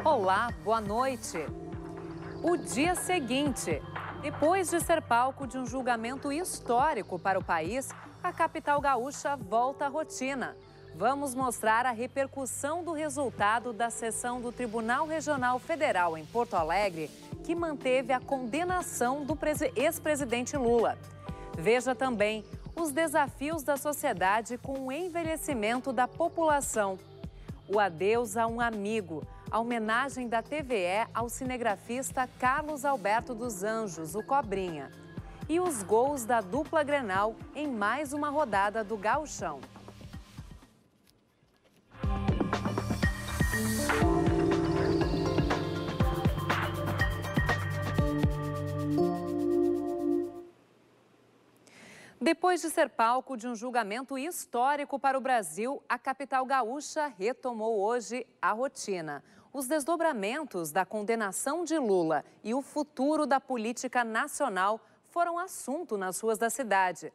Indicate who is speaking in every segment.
Speaker 1: Olá, boa noite. O dia seguinte, depois de ser palco de um julgamento histórico para o país, a capital gaúcha volta à rotina. Vamos mostrar a repercussão do resultado da sessão do Tribunal Regional Federal em Porto Alegre, que manteve a condenação do ex-presidente Lula. Veja também os desafios da sociedade com o envelhecimento da população. O adeus a um amigo, a homenagem da TVE ao cinegrafista Carlos Alberto dos Anjos, o Cobrinha. E os gols da dupla Grenal em mais uma rodada do Gauchão. Depois de ser palco de um julgamento histórico para o Brasil, a capital gaúcha retomou hoje a rotina. Os desdobramentos da condenação de Lula e o futuro da política nacional foram assunto nas ruas da cidade.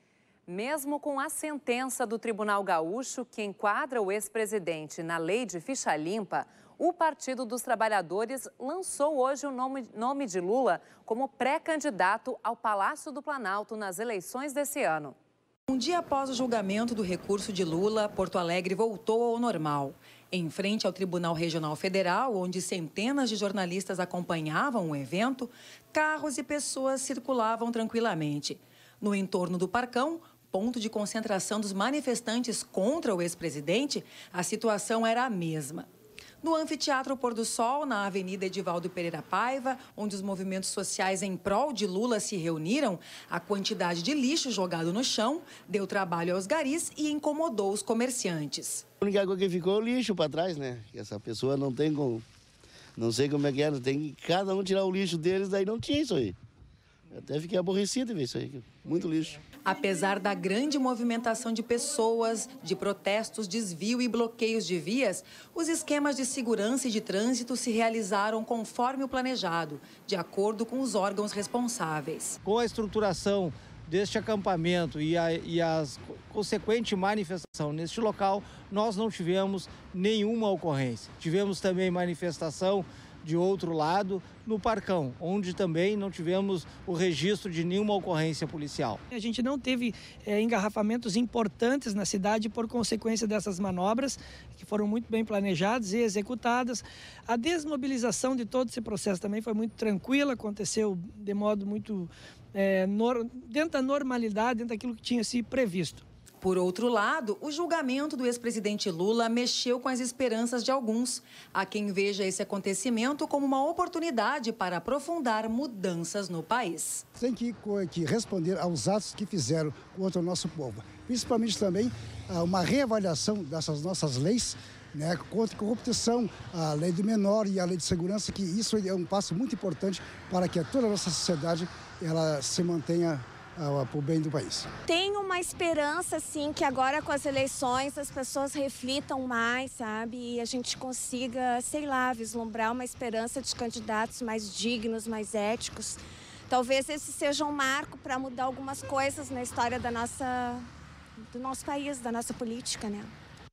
Speaker 1: Mesmo com a sentença do Tribunal Gaúcho, que enquadra o ex-presidente na lei de ficha limpa, o Partido dos Trabalhadores lançou hoje o nome de Lula como pré-candidato ao Palácio do Planalto nas eleições desse ano.
Speaker 2: Um dia após o julgamento do recurso de Lula, Porto Alegre voltou ao normal. Em frente ao Tribunal Regional Federal, onde centenas de jornalistas acompanhavam o evento, carros e pessoas circulavam tranquilamente. No entorno do Parcão, ponto de concentração dos manifestantes contra o ex-presidente, a situação era a mesma. No Anfiteatro Pôr do Sol, na Avenida Edivaldo Pereira Paiva, onde os movimentos sociais em prol de Lula se reuniram, a quantidade de lixo jogado no chão deu trabalho aos garis e incomodou os comerciantes.
Speaker 3: A única coisa que ficou é o lixo para trás, né? Essa pessoa não tem como... Não sei como é que era, tem que cada um tirar o lixo deles, daí não tinha isso aí. Eu até fiquei aborrecido de ver isso aí, muito lixo.
Speaker 2: Apesar da grande movimentação de pessoas, de protestos, desvio e bloqueios de vias, os esquemas de segurança e de trânsito se realizaram conforme o planejado, de acordo com os órgãos responsáveis.
Speaker 4: Com a estruturação deste acampamento e a consequente manifestação neste local, nós não tivemos nenhuma ocorrência. Tivemos também manifestação de outro lado, no Parcão, onde também não tivemos o registro de nenhuma ocorrência policial.
Speaker 5: A gente não teve engarrafamentos importantes na cidade por consequência dessas manobras, que foram muito bem planejadas e executadas. A desmobilização de todo esse processo também foi muito tranquila, aconteceu de modo muito dentro da normalidade, dentro daquilo que tinha se previsto.
Speaker 2: Por outro lado, o julgamento do ex-presidente Lula mexeu com as esperanças de alguns. Há quem veja esse acontecimento como uma oportunidade para aprofundar mudanças no país.
Speaker 6: Tem que responder aos atos que fizeram contra o nosso povo. Principalmente também uma reavaliação dessas nossas leis, né, contra a corrupção, a lei do menor e a lei de segurança, que isso é um passo muito importante para que toda a nossa sociedade ela se mantenha para o bem do país.
Speaker 7: Tenho uma esperança, sim, que agora com as eleições as pessoas reflitam mais, sabe? E a gente consiga, sei lá, vislumbrar uma esperança de candidatos mais dignos, mais éticos. Talvez esse seja um marco para mudar algumas coisas na história do nosso país, da nossa política, né?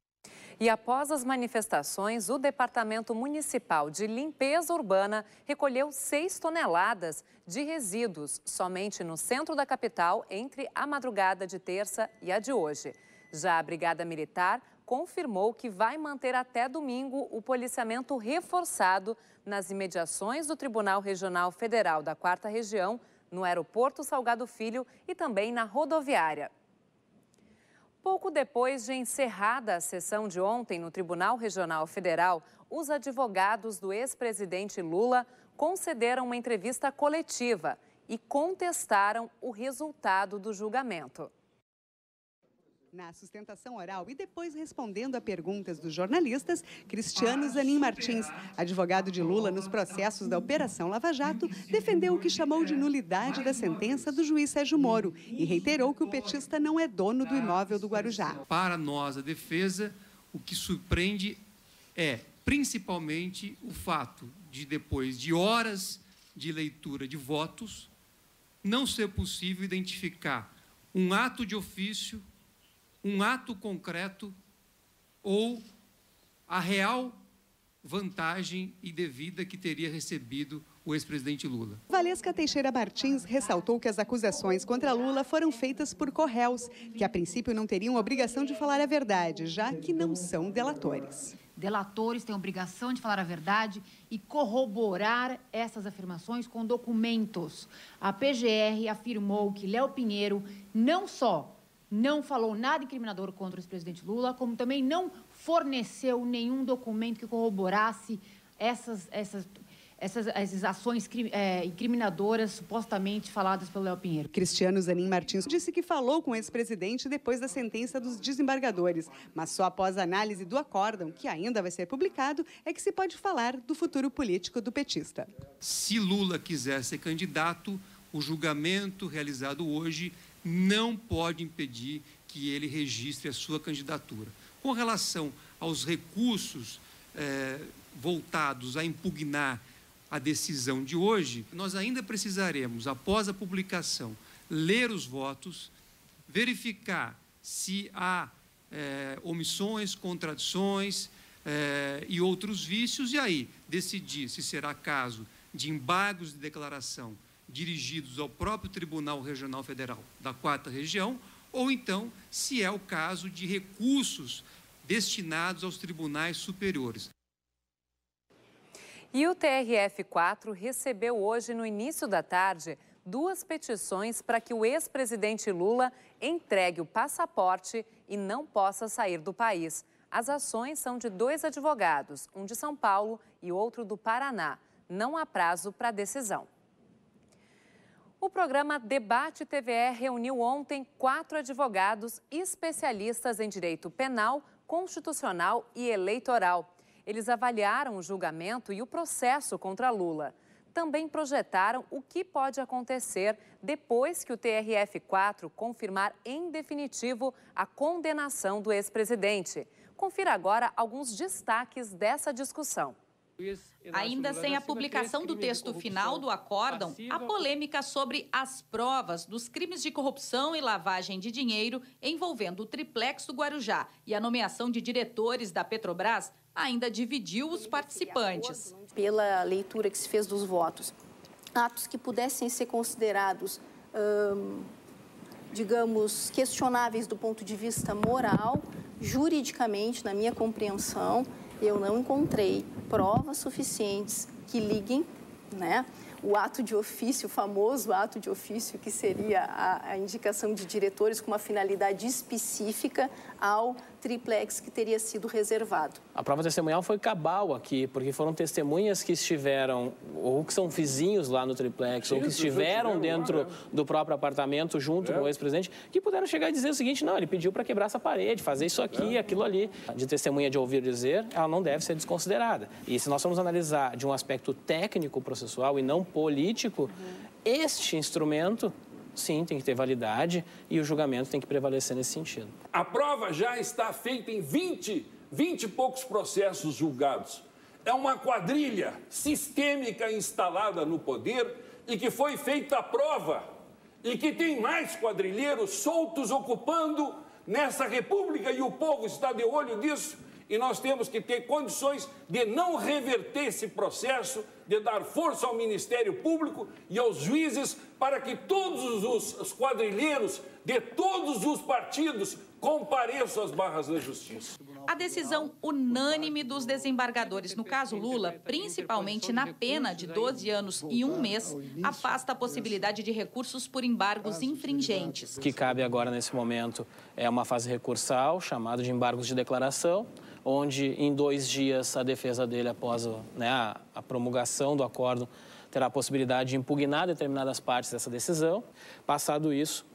Speaker 1: E após as manifestações, o Departamento Municipal de Limpeza Urbana recolheu 6 toneladas de resíduos somente no centro da capital entre a madrugada de terça e a de hoje. Já a Brigada Militar confirmou que vai manter até domingo o policiamento reforçado nas imediações do Tribunal Regional Federal da 4ª Região, no Aeroporto Salgado Filho e também na rodoviária. Pouco depois de encerrada a sessão de ontem no Tribunal Regional Federal, os advogados do ex-presidente Lula concederam uma entrevista coletiva e contestaram o resultado do julgamento.
Speaker 8: Na sustentação oral e depois respondendo a perguntas dos jornalistas, Cristiano Zanin Martins, advogado de Lula nos processos da Operação Lava Jato, defendeu o que chamou de nulidade da sentença do juiz Sérgio Moro e reiterou que o petista não é dono do imóvel do Guarujá.
Speaker 9: Para nós, a defesa, o que surpreende é principalmente o fato de, depois de horas de leitura de votos, não ser possível identificar um ato de ofício, um ato concreto ou a real vantagem indevida que teria recebido o ex-presidente Lula.
Speaker 8: Valesca Teixeira Martins ressaltou que as acusações contra Lula foram feitas por corréus, que a princípio não teriam obrigação de falar a verdade, já que não são delatores.
Speaker 10: Delatores têm a obrigação de falar a verdade e corroborar essas afirmações com documentos. A PGR afirmou que Léo Pinheiro não só não falou nada incriminador contra o ex-presidente Lula, como também não forneceu nenhum documento que corroborasse essas ações incriminadoras supostamente faladas pelo Léo Pinheiro.
Speaker 8: Cristiano Zanin Martins disse que falou com o ex-presidente depois da sentença dos desembargadores, mas só após a análise do acórdão, que ainda vai ser publicado, é que se pode falar do futuro político do petista.
Speaker 9: Se Lula quiser ser candidato, o julgamento realizado hoje não pode impedir que ele registre a sua candidatura. Com relação aos recursos voltados a impugnar a decisão de hoje, nós ainda precisaremos, após a publicação, ler os votos, verificar se há omissões, contradições e outros vícios, e aí decidir se será caso de embargos de declaração dirigidos ao próprio Tribunal Regional Federal da 4ª Região, ou então se é o caso de recursos destinados aos tribunais superiores.
Speaker 1: E o TRF4 recebeu hoje, no início da tarde, 2 petições para que o ex-presidente Lula entregue o passaporte e não possa sair do país. As ações são de 2 advogados, um de São Paulo e outro do Paraná. Não há prazo para decisão. O programa Debate TVE reuniu ontem 4 advogados especialistas em direito penal, constitucional e eleitoral. Eles avaliaram o julgamento e o processo contra Lula. Também projetaram o que pode acontecer depois que o TRF4 confirmar em definitivo a condenação do ex-presidente. Confira agora alguns destaques dessa discussão.
Speaker 11: Ainda sem a publicação do texto final do acórdão, a polêmica sobre as provas dos crimes de corrupção e lavagem de dinheiro envolvendo o triplex do Guarujá e a nomeação de diretores da Petrobras ainda dividiu os participantes.
Speaker 12: Pela leitura que se fez dos votos, atos que pudessem ser considerados, digamos, questionáveis do ponto de vista moral, juridicamente, na minha compreensão, eu não encontrei provas suficientes que liguem, né, o ato de ofício, o famoso ato de ofício, que seria a indicação de diretores com uma finalidade específica ao triplex que teria sido reservado.
Speaker 13: A prova testemunhal foi cabal aqui, porque foram testemunhas que estiveram, ou que são vizinhos lá no triplex, ou que estiveram dentro do próprio apartamento junto com o ex-presidente, que puderam chegar e dizer o seguinte: não, ele pediu para quebrar essa parede, fazer isso aqui, aquilo ali. De testemunha de ouvir dizer, ela não deve ser desconsiderada. E se nós formos analisar de um aspecto técnico processual e não político, este instrumento, sim, tem que ter validade e o julgamento tem que prevalecer nesse sentido.
Speaker 14: A prova já está feita em 20 e poucos processos julgados. É uma quadrilha sistêmica instalada no poder e que foi feita a prova. E que tem mais quadrilheiros soltos ocupando nessa república e o povo está de olho disso. E nós temos que ter condições de não reverter esse processo, de dar força ao Ministério Público e aos juízes para que todos os quadrilheiros de todos os partidos compareçam às barras da justiça.
Speaker 11: A decisão unânime dos desembargadores no caso Lula, principalmente na pena de 12 anos e 1 mês, afasta a possibilidade de recursos por embargos infringentes.
Speaker 13: O que cabe agora nesse momento é uma fase recursal, chamada de embargos de declaração, onde em 2 dias a defesa dele, após a promulgação do acórdão, terá a possibilidade de impugnar determinadas partes dessa decisão. Passado isso,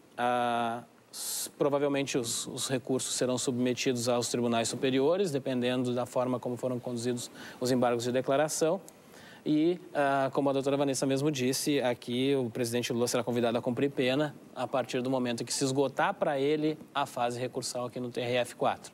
Speaker 13: provavelmente os recursos serão submetidos aos tribunais superiores, dependendo da forma como foram conduzidos os embargos de declaração. E, como a doutora Vanessa mesmo disse, aqui o presidente Lula será convidado a cumprir pena a partir do momento em que se esgotar para ele a fase recursal aqui no TRF4.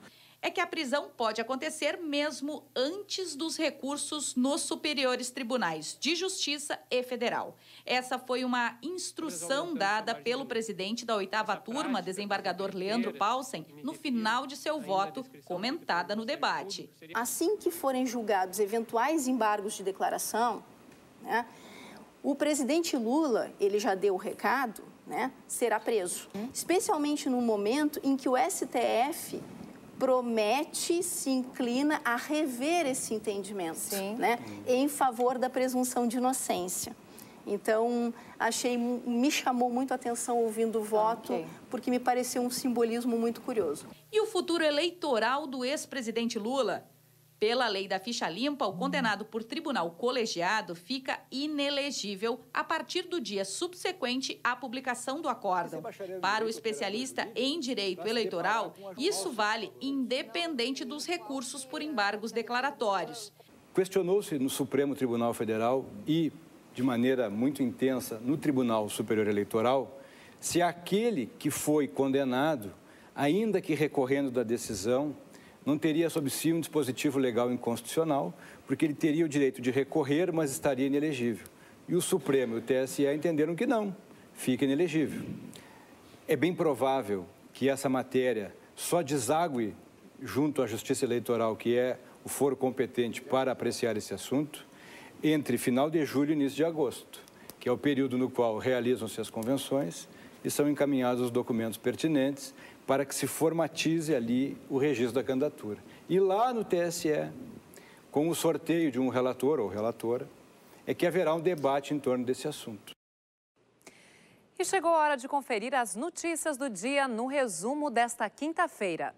Speaker 11: é que a prisão pode acontecer mesmo antes dos recursos nos superiores tribunais de Justiça e Federal. Essa foi uma instrução dada pelo presidente da 8ª turma, desembargador Leandro Paulsen, no final de seu voto, comentada no debate.
Speaker 12: Assim que forem julgados eventuais embargos de declaração, né, o presidente Lula, ele já deu o recado, né, será preso. Especialmente no momento em que o STF promete, se inclina a rever esse entendimento, né, em favor da presunção de inocência. Então, me chamou muito a atenção ouvindo o voto, porque me pareceu um simbolismo muito curioso.
Speaker 11: E o futuro eleitoral do ex-presidente Lula? Pela lei da ficha limpa, o condenado por tribunal colegiado fica inelegível a partir do dia subsequente à publicação do acórdão. Para o especialista em direito eleitoral, isso vale independente dos recursos por embargos declaratórios.
Speaker 15: Questionou-se no Supremo Tribunal Federal e, de maneira muito intensa, no Tribunal Superior Eleitoral, se aquele que foi condenado, ainda que recorrendo da decisão, não teria sob si um dispositivo legal inconstitucional, porque ele teria o direito de recorrer, mas estaria inelegível. E o Supremo e o TSE entenderam que não, fica inelegível. É bem provável que essa matéria só desague junto à Justiça Eleitoral, que é o foro competente para apreciar esse assunto, entre final de julho e início de agosto, que é o período no qual realizam-se as convenções e são encaminhados os documentos pertinentes para que se formatize ali o registro da candidatura. E lá no TSE, com o sorteio de um relator ou relatora, é que haverá um debate em torno desse assunto.
Speaker 1: E chegou a hora de conferir as notícias do dia no resumo desta quinta-feira.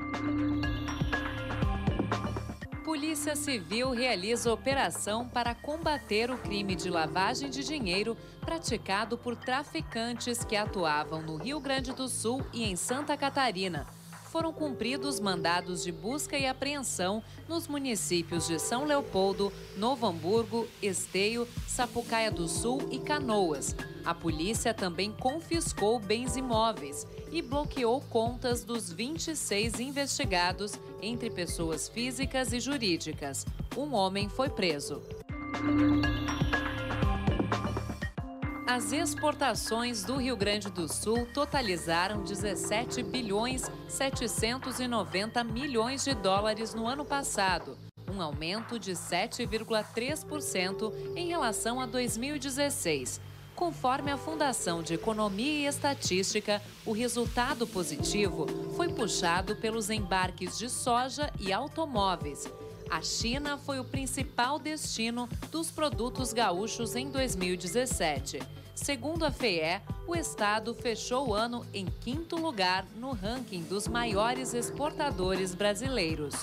Speaker 1: Polícia Civil realiza operação para combater o crime de lavagem de dinheiro praticado por traficantes que atuavam no Rio Grande do Sul e em Santa Catarina. Foram cumpridos mandados de busca e apreensão nos municípios de São Leopoldo, Novo Hamburgo, Esteio, Sapucaia do Sul e Canoas. A polícia também confiscou bens imóveis e bloqueou contas dos 26 investigados, entre pessoas físicas e jurídicas. Um homem foi preso. As exportações do Rio Grande do Sul totalizaram 17 bilhões 790 milhões de dólares no ano passado, um aumento de 7,3% em relação a 2016. Conforme a Fundação de Economia e Estatística, o resultado positivo foi puxado pelos embarques de soja e automóveis. A China foi o principal destino dos produtos gaúchos em 2017. Segundo a FEE, o estado fechou o ano em 5º lugar no ranking dos maiores exportadores brasileiros.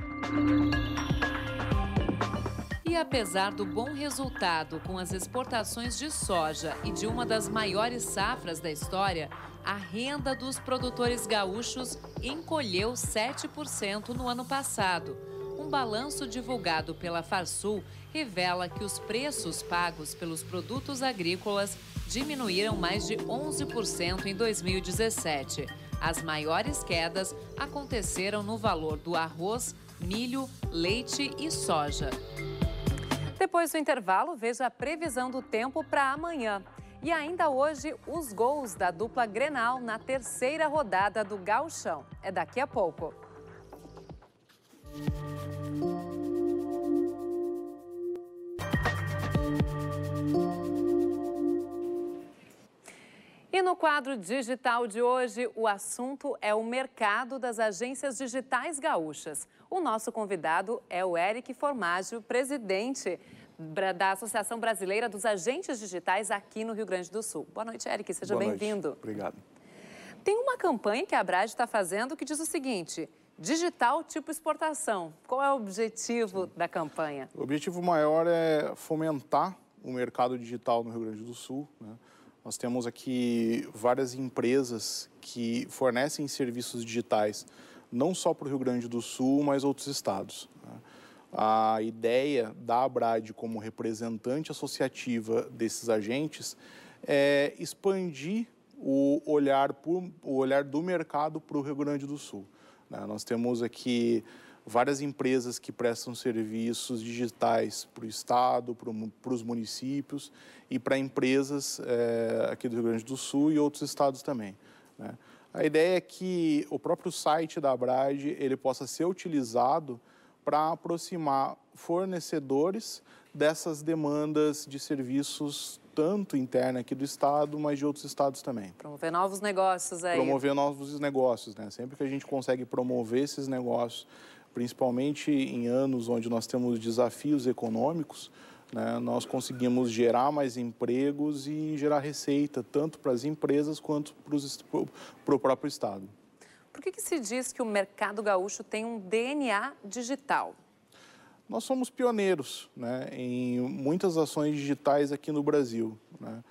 Speaker 1: E apesar do bom resultado com as exportações de soja e de uma das maiores safras da história, a renda dos produtores gaúchos encolheu 7% no ano passado. Um balanço divulgado pela Farsul revela que os preços pagos pelos produtos agrícolas diminuíram mais de 11% em 2017. As maiores quedas aconteceram no valor do arroz, milho, leite e soja. Depois do intervalo, veja a previsão do tempo para amanhã. E ainda hoje, os gols da dupla Grenal na 3ª rodada do Gauchão. É daqui a pouco. E no quadro digital de hoje, o assunto é o mercado das agências digitais gaúchas. O nosso convidado é o Eric Formaggio, presidente da Associação Brasileira dos Agentes Digitais aqui no Rio Grande do Sul. Boa noite, Eric. Seja bem-vindo.
Speaker 16: Obrigado.
Speaker 1: Tem uma campanha que a Abrad está fazendo que diz o seguinte: digital tipo exportação. Qual é o objetivo da campanha?
Speaker 16: O objetivo maior é fomentar o mercado digital no Rio Grande do Sul, né? Nós temos aqui várias empresas que fornecem serviços digitais, não só para o Rio Grande do Sul, mas outros estados, né? A ideia da Abrad como representante associativa desses agentes é expandir o olhar do mercado para o Rio Grande do Sul. né? Nós temos aqui várias empresas que prestam serviços digitais para o Estado, para os municípios e para empresas aqui do Rio Grande do Sul e outros estados também, né? A ideia é que o próprio site da Abrad ele possa ser utilizado para aproximar fornecedores dessas demandas de serviços tanto interna aqui do Estado, mas de outros estados também.
Speaker 1: Promover novos negócios aí.
Speaker 16: Promover novos negócios, né? Sempre que a gente consegue promover esses negócios, principalmente em anos onde nós temos desafios econômicos, né, nós conseguimos gerar mais empregos e gerar receita, tanto para as empresas quanto para o próprio Estado.
Speaker 1: Por que se diz que o mercado gaúcho tem um DNA digital?
Speaker 16: Nós somos pioneiros, né, em muitas ações digitais aqui no Brasil, né,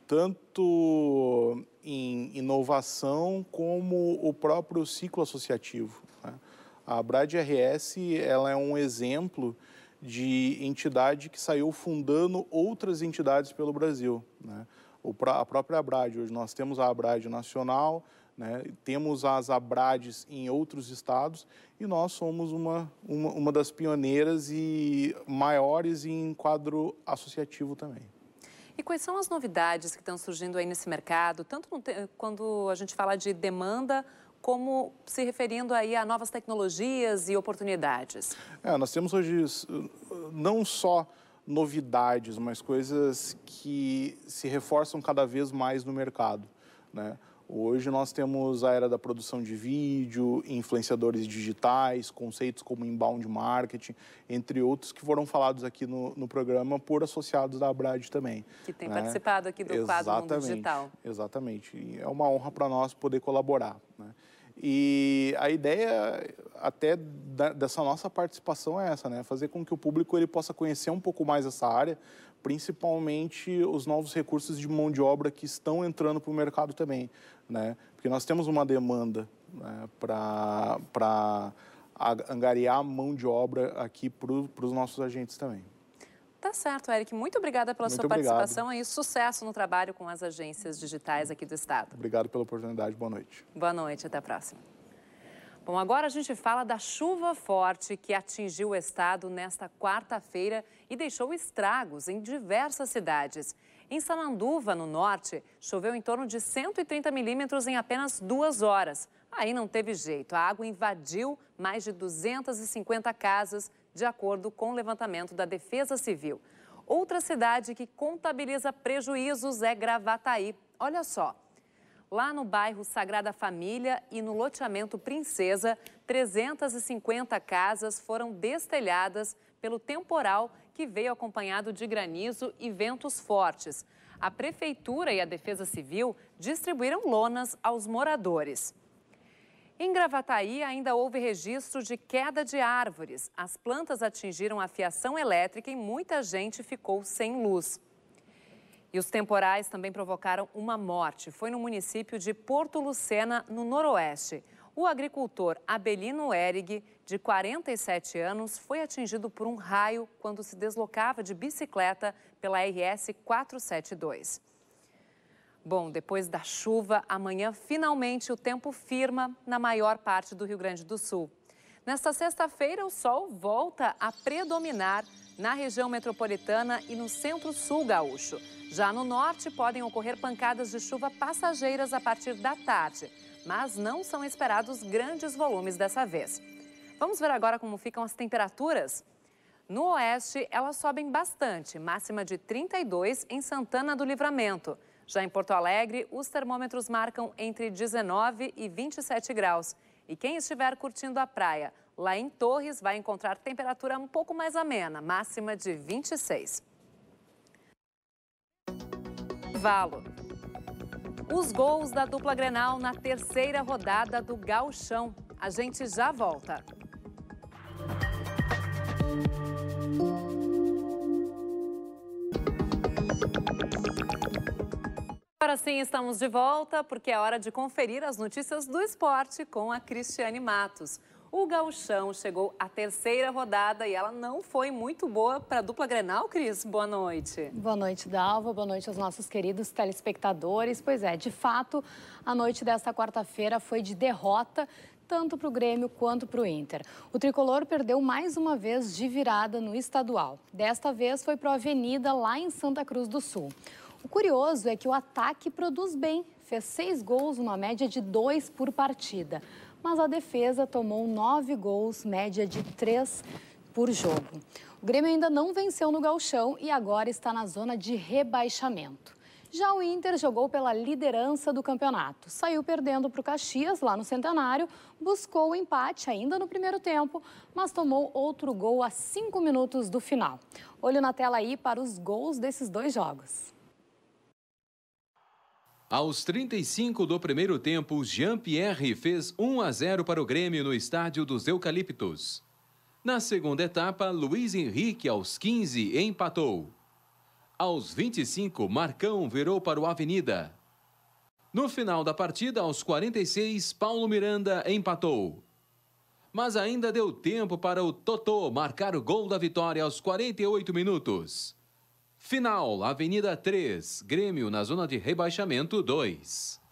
Speaker 16: tanto em inovação como o próprio ciclo associativo, né. A Abrad RS ela é um exemplo de entidade que saiu fundando outras entidades pelo Brasil, né. A própria Abrad, hoje nós temos a Abrad Nacional, né, temos as Abrades em outros estados e nós somos uma das pioneiras e maiores em quadro associativo também.
Speaker 1: E quais são as novidades que estão surgindo aí nesse mercado, tanto quando a gente fala de demanda, como se referindo aí a novas tecnologias e oportunidades?
Speaker 16: Nós temos hoje não só novidades, mas coisas que se reforçam cada vez mais no mercado, né? Hoje nós temos a era da produção de vídeo, influenciadores digitais, conceitos como inbound marketing, entre outros que foram falados aqui no programa por associados da Abrad também.
Speaker 1: Que tem participado aqui do quadro Mundo Digital.
Speaker 16: Exatamente. E é uma honra para nós poder colaborar, né? E a ideia até dessa nossa participação é essa, né? Fazer com que o público ele possa conhecer um pouco mais essa área, principalmente os novos recursos de mão de obra que estão entrando para o mercado também, né? Porque nós temos uma demanda, né, para angariar mão de obra aqui para os nossos agentes também.
Speaker 1: Tá certo, Eric. Muito obrigada pela sua participação e sucesso no trabalho com as agências digitais aqui do Estado.
Speaker 16: Obrigado pela oportunidade. Boa noite.
Speaker 1: Boa noite. Até a próxima. Bom, agora a gente fala da chuva forte que atingiu o estado nesta quarta-feira e deixou estragos em diversas cidades. Em Sananduva, no norte, choveu em torno de 130 milímetros em apenas 2 horas. Aí não teve jeito, a água invadiu mais de 250 casas, de acordo com o levantamento da Defesa Civil. Outra cidade que contabiliza prejuízos é Gravataí. Olha só. Lá no bairro Sagrada Família e no loteamento Princesa, 350 casas foram destelhadas pelo temporal que veio acompanhado de granizo e ventos fortes. A Prefeitura e a Defesa Civil distribuíram lonas aos moradores. Em Gravataí, ainda houve registro de queda de árvores. As plantas atingiram a fiação elétrica e muita gente ficou sem luz. E os temporais também provocaram uma morte. Foi no município de Porto Lucena, no noroeste. O agricultor Abelino Erig, de 47 anos, foi atingido por um raio quando se deslocava de bicicleta pela RS 472. Bom, depois da chuva, amanhã finalmente o tempo firma na maior parte do Rio Grande do Sul. Nesta sexta-feira, o sol volta a predominar na região metropolitana e no centro-sul gaúcho. Já no norte, podem ocorrer pancadas de chuva passageiras a partir da tarde, mas não são esperados grandes volumes dessa vez. Vamos ver agora como ficam as temperaturas? No oeste, elas sobem bastante, máxima de 32 em Santana do Livramento. Já em Porto Alegre, os termômetros marcam entre 19 e 27 graus. E quem estiver curtindo a praia, lá em Torres, vai encontrar temperatura um pouco mais amena, máxima de 26. Valo. Os gols da dupla Grenal na terceira rodada do Gauchão. A gente já volta. Agora sim, estamos de volta, porque é hora de conferir as notícias do esporte com a Cristiane Matos. O Gauchão chegou à terceira rodada e ela não foi muito boa para a dupla Grenal, Cris. Boa noite.
Speaker 17: Boa noite, Dalva. Boa noite aos nossos queridos telespectadores. Pois é, de fato, a noite desta quarta-feira foi de derrota. tanto para o Grêmio quanto para o Inter. O tricolor perdeu mais uma vez de virada no estadual. Desta vez foi para a Avenida, lá em Santa Cruz do Sul. O curioso é que o ataque produz bem, fez 6 gols, uma média de 2 por partida. Mas a defesa tomou 9 gols, média de 3 por jogo. O Grêmio ainda não venceu no Gauchão e agora está na zona de rebaixamento. Já o Inter jogou pela liderança do campeonato. Saiu perdendo para o Caxias, lá no Centenário, buscou o empate ainda no primeiro tempo, mas tomou outro gol a 5 minutos do final. Olho na tela aí para os gols desses 2 jogos.
Speaker 18: Aos 35 do primeiro tempo, Jean-Pierre fez 1-0 para o Grêmio no estádio dos Eucaliptos. Na segunda etapa, Luiz Henrique, aos 15, empatou. Aos 25, Marcão virou para o Avenida. No final da partida, aos 46, Paulo Miranda empatou. Mas ainda deu tempo para o Totô marcar o gol da vitória aos 48 minutos. Final, Avenida 3, Grêmio na zona de rebaixamento 2.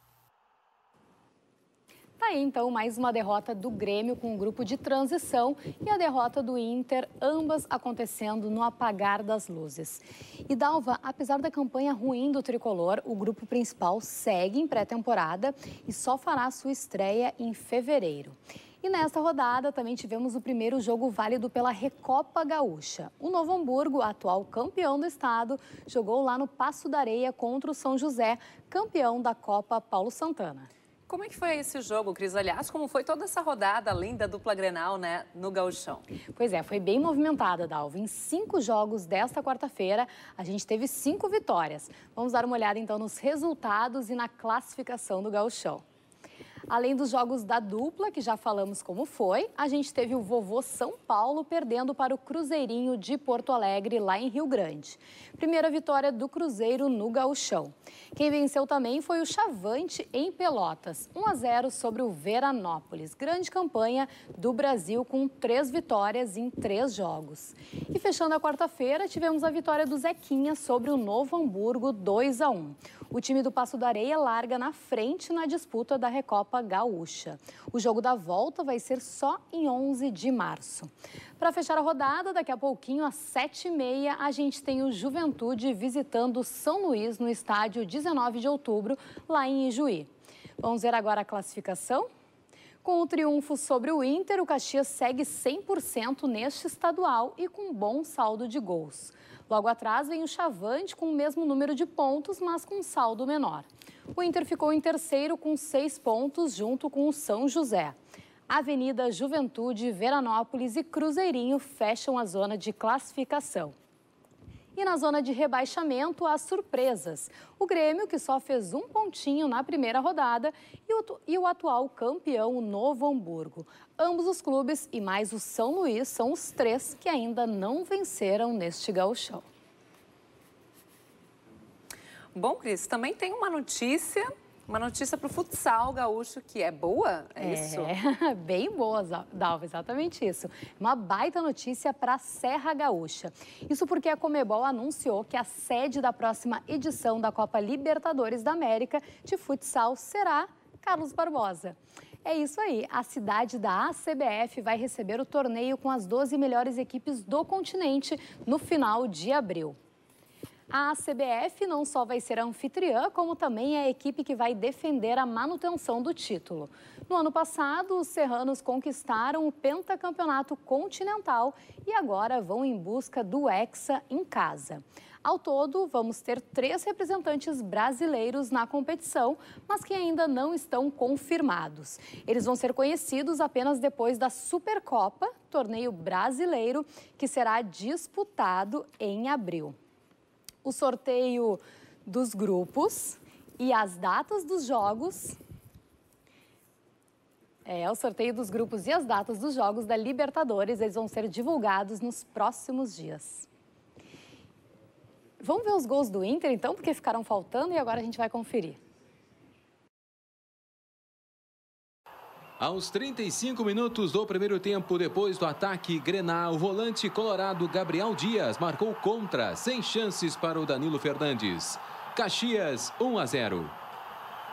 Speaker 17: Tá aí, então, mais uma derrota do Grêmio com o grupo de transição e a derrota do Inter, ambas acontecendo no apagar das luzes. E, Dalva, apesar da campanha ruim do tricolor, o grupo principal segue em pré-temporada e só fará sua estreia em fevereiro. E nesta rodada também tivemos o primeiro jogo válido pela Recopa Gaúcha. O Novo Hamburgo, atual campeão do estado, jogou lá no Passo da Areia contra o São José, campeão da Copa Paulo Santana.
Speaker 1: Como é que foi esse jogo, Cris? Aliás, como foi toda essa rodada, além da dupla Grenal, né, no Gauchão?
Speaker 17: Pois é, foi bem movimentada, Dalva. Em 5 jogos desta quarta-feira, a gente teve 5 vitórias. Vamos dar uma olhada, então, nos resultados e na classificação do Gauchão. Além dos jogos da dupla, que já falamos como foi, a gente teve o Vovô São Paulo perdendo para o Cruzeirinho de Porto Alegre, lá em Rio Grande. Primeira vitória do Cruzeiro no Gauchão. Quem venceu também foi o Chavante em Pelotas, 1-0 sobre o Veranópolis. Grande campanha do Brasil com 3 vitórias em 3 jogos. E fechando a quarta-feira, tivemos a vitória do Zequinha sobre o Novo Hamburgo, 2-1. O time do Passo da Areia larga na frente na disputa da Recopa Gaúcha. O jogo da volta vai ser só em 11 de março. Para fechar a rodada, daqui a pouquinho, às 7h30, a gente tem o Juventude visitando São Luís no estádio 19 de outubro, lá em Ijuí. Vamos ver agora a classificação? Com o triunfo sobre o Inter, o Caxias segue 100% neste estadual e com bom saldo de gols. Logo atrás vem o Chavante com o mesmo número de pontos, mas com saldo menor. O Inter ficou em terceiro com 6 pontos, junto com o São José. Avenida, Juventude, Veranópolis e Cruzeirinho fecham a zona de classificação. E na zona de rebaixamento, há surpresas. O Grêmio, que só fez 1 pontinho na primeira rodada, e o atual campeão, o Novo Hamburgo. Ambos os clubes e mais o São Luís são os 3 que ainda não venceram neste gauchão.
Speaker 1: Bom, Cris, também tem uma notícia para o futsal gaúcho que é boa, é isso?
Speaker 17: É, bem boa, Dalva, exatamente isso. Uma baita notícia para a Serra Gaúcha. Isso porque a Conmebol anunciou que a sede da próxima edição da Copa Libertadores da América de futsal será Carlos Barbosa. É isso aí, a cidade da ACBF vai receber o torneio com as 12 melhores equipes do continente no final de abril. A ACBF não só vai ser a anfitriã, como também é a equipe que vai defender a manutenção do título. No ano passado, os serranos conquistaram o pentacampeonato continental e agora vão em busca do Hexa em casa. Ao todo, vamos ter 3 representantes brasileiros na competição, mas que ainda não estão confirmados. Eles vão ser conhecidos apenas depois da Supercopa, torneio brasileiro, que será disputado em abril. O sorteio dos grupos e as datas dos jogos. O sorteio dos grupos e as datas dos jogos da Libertadores, eles vão ser divulgados nos próximos dias. Vamos ver os gols do Inter, então, porque ficaram faltando e agora a gente vai conferir.
Speaker 18: Aos 35 minutos do primeiro tempo, depois do ataque Grenal, o volante colorado Gabriel Dias marcou contra, sem chances para o Danilo Fernandes. Caxias, 1-0.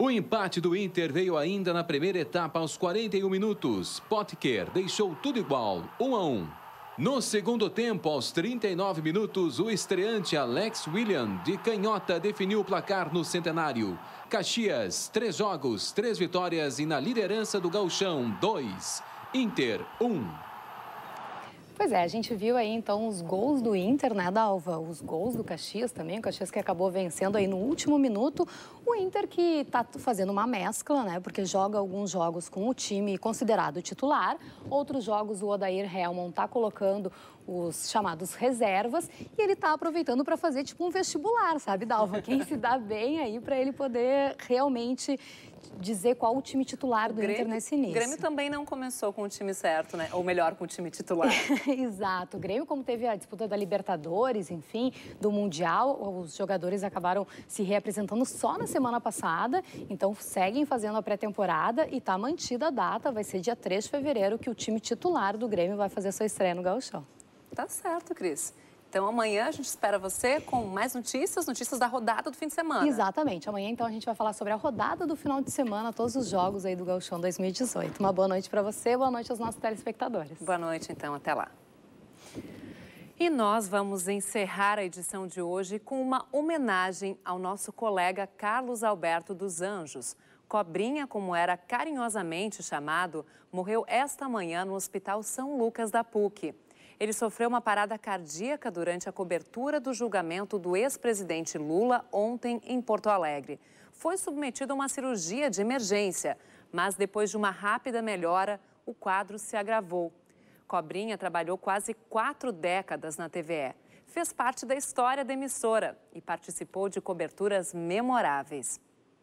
Speaker 18: O empate do Inter veio ainda na primeira etapa aos 41 minutos. Potker deixou tudo igual, 1-1. No segundo tempo, aos 39 minutos, o estreante Alex William, de canhota, definiu o placar no Centenário. Caxias, 3 jogos, 3 vitórias e na liderança do Gauchão, 2. Inter, 1.
Speaker 17: Pois é, a gente viu aí então os gols do Inter, né, Dalva? Os gols do Caxias também, o Caxias que acabou vencendo aí no último minuto. O Inter que está fazendo uma mescla, né, porque joga alguns jogos com o time considerado titular, outros jogos o Odair Hellmann está colocando os chamados reservas e ele está aproveitando para fazer tipo um vestibular, sabe, Dalva? Quem se dá bem aí para ele poder realmente dizer qual o time titular do Inter nesse início.
Speaker 1: O Grêmio também não começou com o time certo, né? Ou melhor, com o time titular.
Speaker 17: Exato. O Grêmio, como teve a disputa da Libertadores, enfim, do Mundial, os jogadores acabaram se reapresentando só na semana passada, então seguem fazendo a pré-temporada e está mantida a data, vai ser dia 3 de fevereiro que o time titular do Grêmio vai fazer sua estreia no Gauchão.
Speaker 1: Tá certo, Cris. Então, amanhã a gente espera você com mais notícias da rodada do fim de semana.
Speaker 17: Exatamente. Amanhã, então, a gente vai falar sobre a rodada do final de semana, todos os jogos aí do Gauchão 2018. Uma boa noite para você, boa noite aos nossos telespectadores.
Speaker 1: Boa noite, então. Até lá. E nós vamos encerrar a edição de hoje com uma homenagem ao nosso colega Carlos Alberto dos Anjos. Cobrinha, como era carinhosamente chamado, morreu esta manhã no Hospital São Lucas da PUC. Ele sofreu uma parada cardíaca durante a cobertura do julgamento do ex-presidente Lula ontem em Porto Alegre. Foi submetido a uma cirurgia de emergência, mas depois de uma rápida melhora, o quadro se agravou. Cobrinha trabalhou quase 4 décadas na TVE. Fez parte da história da emissora e participou de coberturas memoráveis.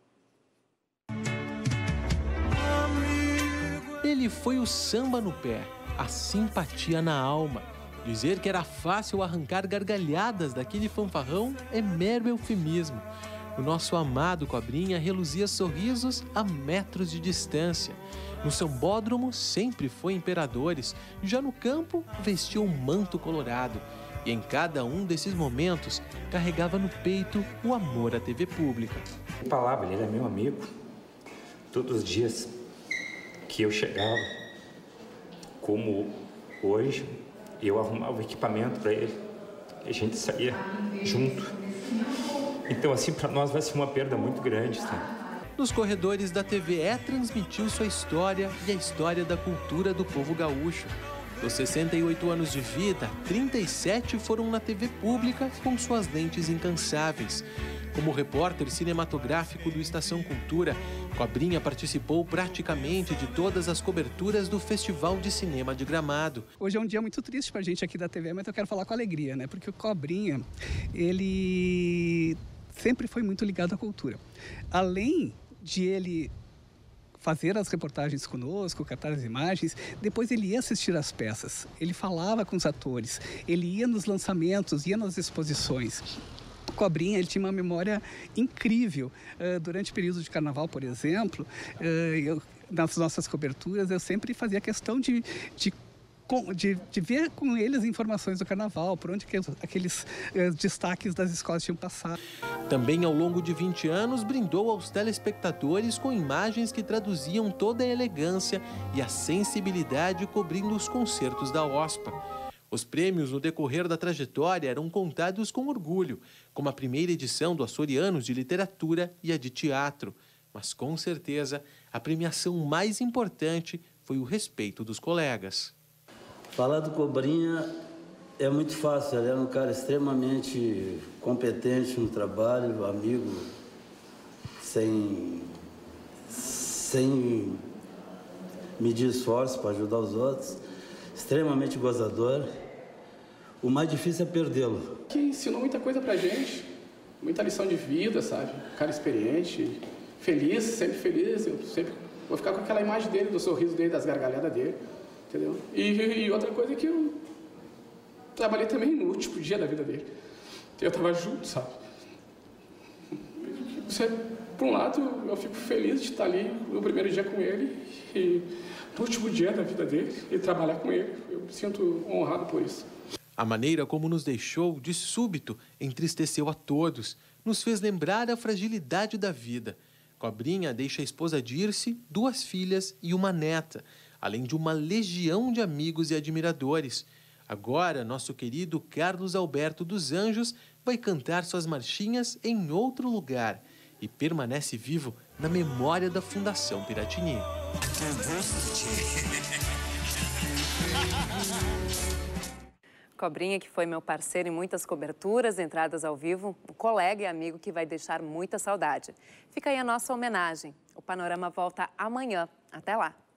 Speaker 19: Ele foi o samba no pé, a simpatia na alma. Dizer que era fácil arrancar gargalhadas daquele fanfarrão é mero eufemismo. O nosso amado Cobrinha reluzia sorrisos a metros de distância. No sambódromo sempre foi imperadores, já no campo vestia um manto colorado. E em cada um desses momentos carregava no peito o amor à TV pública.
Speaker 20: Em palavras, ele era meu amigo. Todos os dias que eu chegava, como hoje, eu arrumava o equipamento para ele, a gente saía junto. Então, assim, para nós vai ser uma perda muito grande, tá?
Speaker 19: Nos corredores da TVE transmitiu sua história e a história da cultura do povo gaúcho. Dos 68 anos de vida, 37 foram na TV pública com suas lentes incansáveis. Como repórter cinematográfico do Estação Cultura, Cobrinha participou praticamente de todas as coberturas do Festival de Cinema de Gramado.
Speaker 21: Hoje é um dia muito triste pra gente aqui da TV, mas eu quero falar com alegria, né? Porque o Cobrinha, ele sempre foi muito ligado à cultura. Além de ele fazer as reportagens conosco, captar as imagens, depois ele ia assistir às peças, ele falava com os atores, ele ia nos lançamentos, ia nas exposições. Cobrinha, ele tinha uma memória incrível. Durante o período de carnaval, por exemplo, nas nossas coberturas, eu sempre fazia questão de ver com ele as informações do carnaval, por onde que aqueles destaques das escolas tinham passado.
Speaker 19: Também, ao longo de 20 anos, brindou aos telespectadores com imagens que traduziam toda a elegância e a sensibilidade cobrindo os concertos da OSPA. Os prêmios no decorrer da trajetória eram contados com orgulho, como a primeira edição do Açorianos de Literatura e a de Teatro. Mas, com certeza, a premiação mais importante foi o respeito dos colegas.
Speaker 22: Falar do Cobrinha é muito fácil, ele era um cara extremamente competente no trabalho, amigo, sem medir esforço para ajudar os outros, extremamente gozador. O mais difícil é perdê-lo.
Speaker 23: Que ensinou muita coisa pra gente, muita lição de vida, sabe? Um cara experiente, feliz, sempre feliz, eu sempre vou ficar com aquela imagem dele, do sorriso dele, das gargalhadas dele. Entendeu? E outra coisa é que eu trabalhei também no último dia da vida dele. Eu tava junto, sabe? Por um lado, eu fico feliz de estar ali no primeiro dia com ele e no último dia da vida dele e trabalhar com ele. Eu me sinto honrado por isso.
Speaker 19: A maneira como nos deixou, de súbito, entristeceu a todos, nos fez lembrar a fragilidade da vida. Cobrinha deixa a esposa Dirce, 2 filhas e uma neta, além de uma legião de amigos e admiradores. Agora, nosso querido Carlos Alberto dos Anjos vai cantar suas marchinhas em outro lugar e permanece vivo na memória da Fundação Piratini.
Speaker 1: Cobrinha, que foi meu parceiro em muitas coberturas, entradas ao vivo, um colega e amigo que vai deixar muita saudade. Fica aí a nossa homenagem. O Panorama volta amanhã. Até lá!